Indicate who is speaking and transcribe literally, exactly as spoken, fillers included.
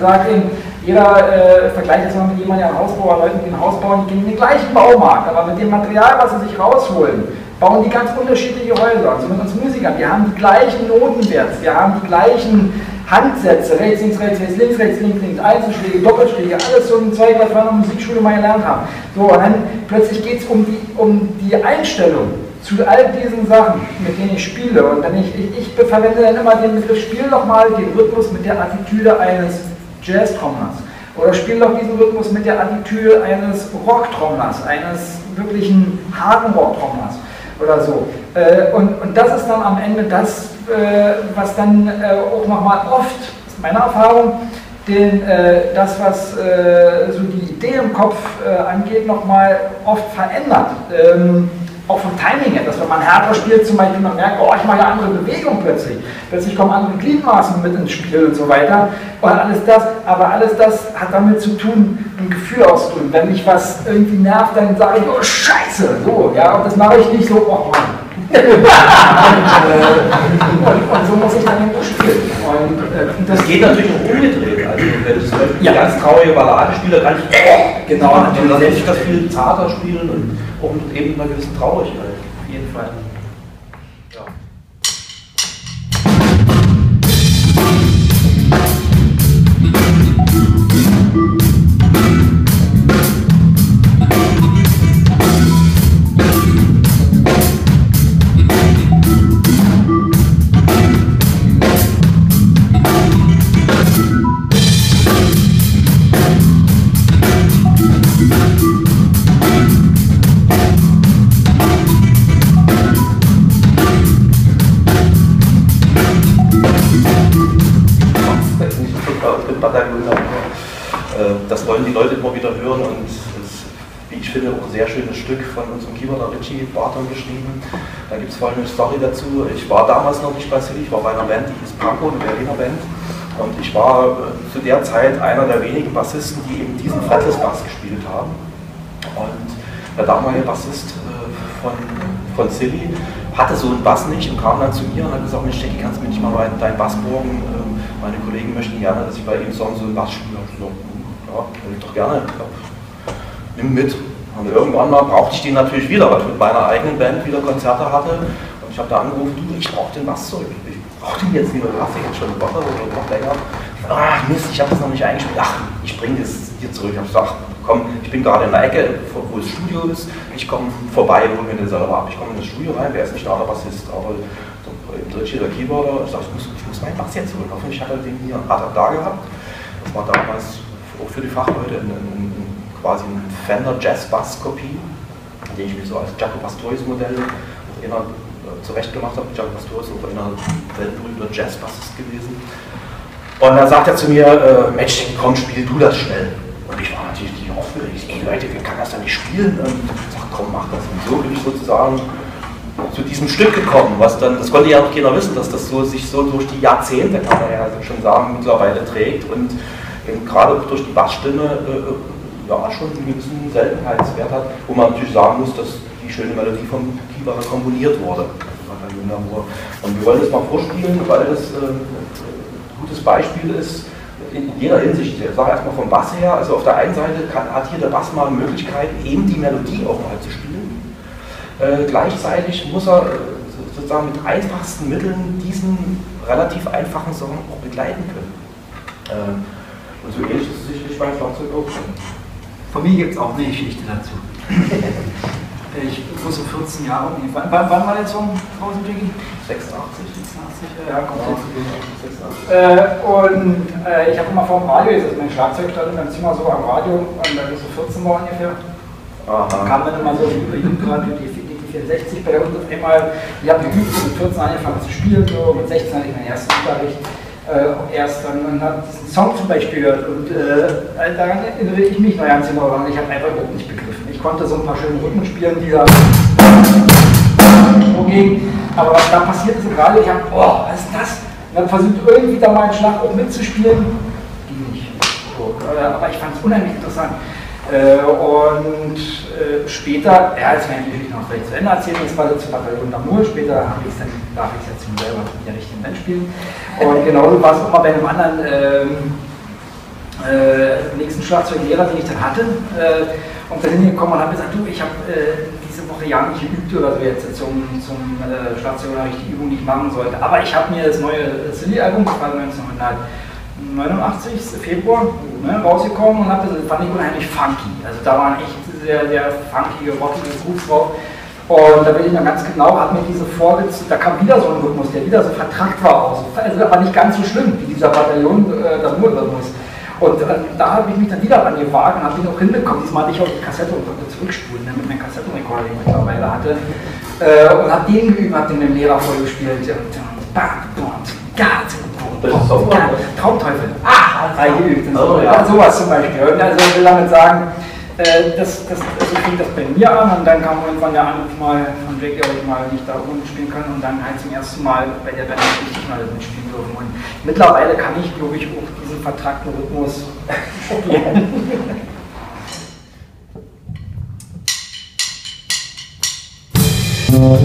Speaker 1: sagt eben, jeder äh, vergleicht jetzt mal mit jemandem, der ein Haus baut, Leuten, die ein Haus bauen, die gehen in den gleichen Baumarkt, aber mit dem Material, was sie sich rausholen, bauen die ganz unterschiedliche Häuser. Also mit uns Musikern, wir haben die gleichen Notenwerte, wir haben die gleichen Handsätze, rechts, links, rechts, rechts, links, rechts, links, links, Einzelschläge, Doppelschläge, alles so ein Zeug, was wir in der Musikschule mal gelernt haben. So, und dann plötzlich geht es um die, um die Einstellung zu all diesen Sachen, mit denen ich spiele. Und dann ich, ich, ich verwende dann immer den Begriff, spiel doch mal den Rhythmus mit der Attitüde eines Jazz-Trommlers. Oder spiel doch diesen Rhythmus mit der Attitüde eines Rock-Trommlers, eines wirklichen harten Rock-Trommlers oder so. Und, und das ist dann am Ende das, was dann auch nochmal oft, das ist meine Erfahrung, den, das, was so die Idee im Kopf angeht, nochmal oft verändert. Auch vom Timing her, dass wenn man härter spielt, zum Beispiel man merkt, oh, ich mache ja andere Bewegungen plötzlich. Plötzlich kommen andere Gliedmaßen mit ins Spiel und so weiter. Und alles das, aber alles das hat damit zu tun, ein Gefühl auszudrücken. Wenn mich was irgendwie nervt, dann sage ich, oh Scheiße, so, ja, und das mache ich nicht so, oh Mann. und, und so muss ich dann eben spielen. Und, äh, und das, das geht natürlich auch umgedreht. Also wenn ich zum Beispiel ja. eine ganz traurige Ballade spiele, kann ich äh, genau, dann lasse ich das viel zarter spielen und auch mit eben einer gewissen Traurigkeit. Auf jeden Fall. Ja. Das wollen die Leute immer wieder hören und ist, wie ich finde, auch ein sehr schönes Stück von unserem Keyboarder Richie Barton geschrieben. Da gibt es vor allem eine Story dazu. Ich war damals noch nicht bei Silly, ich war bei einer Band, die hieß Panko, eine Berliner Band. Und ich war äh, zu der Zeit einer der wenigen Bassisten, die eben diesen Fretless Bass gespielt haben. Und der damalige Bassist äh, von, von Silly hatte so einen Bass nicht und kam dann zu mir und hat gesagt, Mensch, Jackie, kannst du mir nicht mal deinen Bass borgen? Ähm, meine Kollegen möchten gerne, dass ich bei ihm so einen Bass spiele. So, ja, will ich doch gerne. Nimm mit. Und irgendwann mal brauchte ich den natürlich wieder, weil ich mit meiner eigenen Band wieder Konzerte hatte. Und ich habe da angerufen, du, ich brauche den Bass zurück. Ich brauche den jetzt wieder, du hast den jetzt schon eine Woche oder noch länger. Ach Mist, ich habe das noch nicht eingespielt. Ach, ich bringe das dir zurück. Ich habe gesagt, komm, ich bin gerade in der Ecke, wo das Studio ist. Ich komme vorbei, hol mir den selber ab. Ich komme in das Studio rein, wer ist nicht da, der Bassist, aber im Drittchen der Keyboarder. Ich sage, ich muss, ich muss meinen Bass jetzt zurück. Hoffentlich hat er den hier hat er da gehabt. Das war damals auch für die Fachleute ein, ein, ein, quasi ein Fender Jazz Bass Kopie, den ich mir so als Jaco Pastorius Modell auch immer äh, zurecht gemacht habe. Jaco Pastorius ist auch einer weltberühmter Jazz Bassist gewesen. Und dann sagt er zu mir, äh, Mensch, komm, spiel du das schnell. Und ich war natürlich nicht aufgeregt. Ey Leute, wie kann das denn nicht spielen? Und ich sag, komm, mach das. Und so bin ich sozusagen zu diesem Stück gekommen, was dann, das konnte ja noch keiner wissen, dass das so sich so durch die Jahrzehnte, kann man ja schon sagen, mittlerweile trägt und eben gerade durch die Bassstimme äh, ja, schon einen gewissen Seltenheitswert hat, wo man natürlich sagen muss, dass die schöne Melodie vom Keyboarder komponiert wurde. Und wir wollen das mal vorspielen, weil das äh, ein gutes Beispiel ist, in jeder Hinsicht. Ich sage erstmal vom Bass her, also auf der einen Seite kann, hat hier der Bass mal eine Möglichkeit, eben die Melodie auch mal zu spielen. Äh, gleichzeitig muss er äh, sozusagen mit einfachsten Mitteln diesen relativ einfachen Song auch begleiten können. Äh, Und so ähnlich ist es sicherlich beim Schlagzeug auch schon.
Speaker 2: Von mir gibt es auch eine Geschichte dazu. Ich vor so vierzehn Jahren, wann, wann war der Song draußen, Jackie?
Speaker 1: sechsundachtzig.
Speaker 2: sechsundachtzig, ja, kommt jetzt.
Speaker 1: Äh, und äh, ich habe immer vor dem Radio, also mein Schlagzeug stand in meinem Zimmer so am Radio, und da ich so vierzehn war ungefähr. Aha. Kam dann immer so über Jugendradio, die, die, die vierundsechzig bei uns auf einmal. Ich habe geübt, mit vierzehn angefangen zu spielen, so mit sechzehn hatte ich meinen ersten Unterricht. Äh, erst dann und habe diesen Song zum Beispiel gehört und äh, daran erinnere ich mich noch ganz genau daran, ich habe einfach überhaupt nicht begriffen. Ich konnte so ein paar schöne Rhythmen spielen, die da ging, aber was da passiert ist gerade, ich habe, oh, was ist das? Und dann versucht irgendwie da mal einen Schlag auch mitzuspielen, ging nicht. So, äh, aber ich fand es unheimlich interessant. Äh, und äh, später, ja, jetzt kann ich natürlich noch vielleicht zu Ende erzählen, das war jetzt Bataillon d'Amour, später habe ich dann, darf ich es jetzt selber mit der richtigen Band spielen. Und genauso war es auch mal bei einem anderen ähm,
Speaker 2: äh, nächsten Schlagzeuglehrer, den ich dann hatte, äh, und da hingekommen und habe gesagt, du, ich habe äh, diese Woche ja nicht geübt oder so jetzt zum, zum äh, Schlagzeugunterricht die Übung, die ich machen sollte. Aber ich habe mir das neue Silly-Album, das war neunzehnhundertneunundachtzig, Februar, ne, rausgekommen und hab das fand ich unheimlich funky. Also da waren echt sehr, sehr funkige, rockige Grooves drauf. Und da will ich noch ganz genau, hat mir diese vorgezogen, da kam wieder so ein Rhythmus, der wieder so vertrackt war. Auch so, also aber nicht ganz so schlimm wie dieser Bataillon, äh, das Murrhythmus. Und äh, da habe ich mich dann wieder ran gewagt und habe ihn auch hinbekommen. Diesmal hatte ich auch die Kassette und konnte zurückspulen, damit mein Kassettenrekorder, den ich mittlerweile hatte. Äh, und habe den geübt, habe den dem Lehrer vorgespielt. Und, Traumteufel. Ah, eingeübt. So, ja. Sowas zum Beispiel. Und also ich will damit sagen, äh, das, das, also fing das bei mir an und dann kam irgendwann der Anruf mal von Jackie, ob ich mal nicht da oben spielen kann und dann halt zum ersten Mal bei der Band richtig mal mitspielen dürfen. Und mittlerweile kann ich, glaube ich, auch diesen vertrackten Rhythmus spielen.